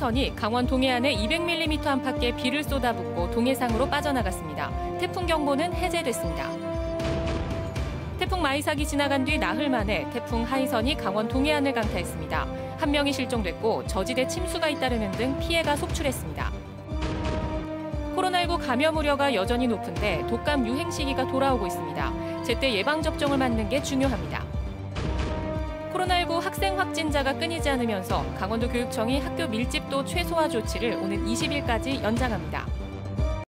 하이선이 강원 동해안에 200mm 안팎의 비를 쏟아붓고 동해상으로 빠져나갔습니다. 태풍 경보는 해제됐습니다. 태풍 마이삭이 지나간 뒤 나흘 만에 태풍 하이선이 강원 동해안을 강타했습니다. 한 명이 실종됐고 저지대 침수가 잇따르는 등 피해가 속출했습니다. 코로나19 감염 우려가 여전히 높은데 독감 유행 시기가 돌아오고 있습니다. 제때 예방접종을 맞는 게 중요합니다. 코로나19 학생 확진자가 끊이지 않으면서 강원도 교육청이 학교 밀집도 최소화 조치를 오는 20일까지 연장합니다.